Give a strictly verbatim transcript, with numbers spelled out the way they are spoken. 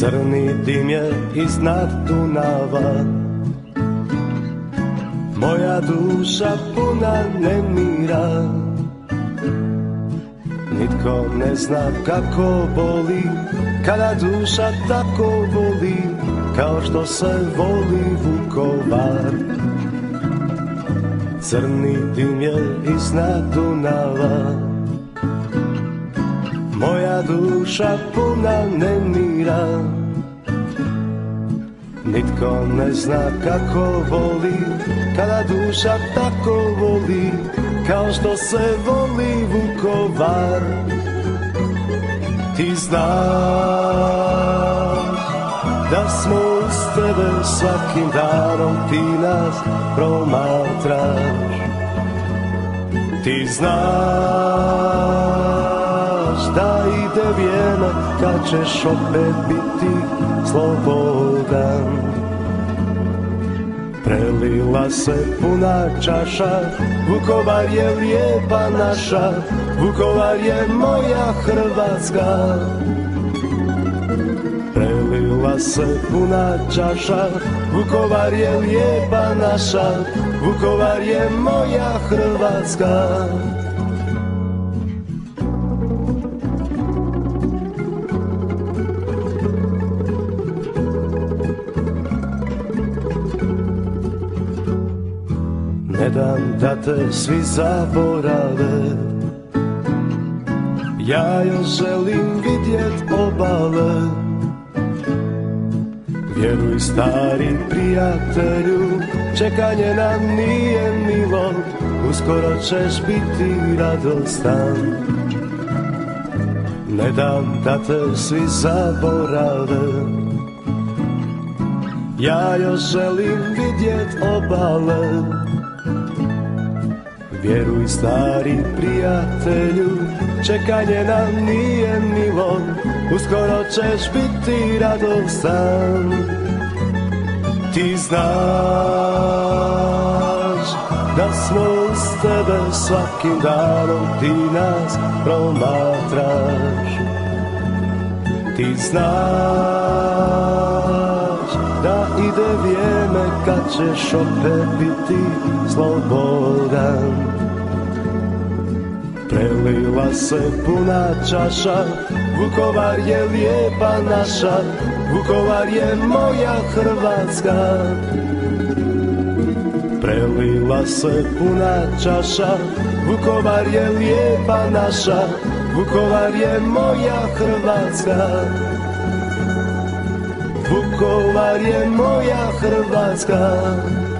Crni dim je iznad Dunava, moja duša puna nemira. Nitko ne zna kako boli, kada duša tako voli, kao što se voli Vukovar. Crni dim je iznad Dunava, moja duša puna nemira. Nitko ne zna kako voli, kada duša tako voli, kao što se voli Vukovar. Ti znaš da smo uz tebe svakim danom, ti nas promatraš. Ti znaš da ide vrijeme kad ćeš opet biti slobodan. Prelila se puna čaša, Vukovar je lijepa naša, Vukovar je moja Hrvatska. Prelila se puna čaša, Vukovar je lijepa naša, Vukovar je moja Hrvatska. Ne dam da te svi zaborave, ja još želim vidjet obale. Vjeruj stari prijatelju, čekanje nam nije milo, uskoro ćeš biti radostan. Ne dam da te svi zaborave, ja još želim vidjet obale. Vjeruj stari prijatelju, čekanje nam nije milo, uskoro ćeš biti radostan. Ti znaš da smo uz tebe svakim danom, ti nas promatraš. Ti znaš da ide vrijeme kad ćeš opet biti slobodan. Prelila se puna čaša, Vukovar je lijepa naša, Vukovar je moja Hrvatska. Prelila se puna čaša, Vukovar je lijepa naša, Vukovar je moja Hrvatska. Vukovar je moja Hrvatska.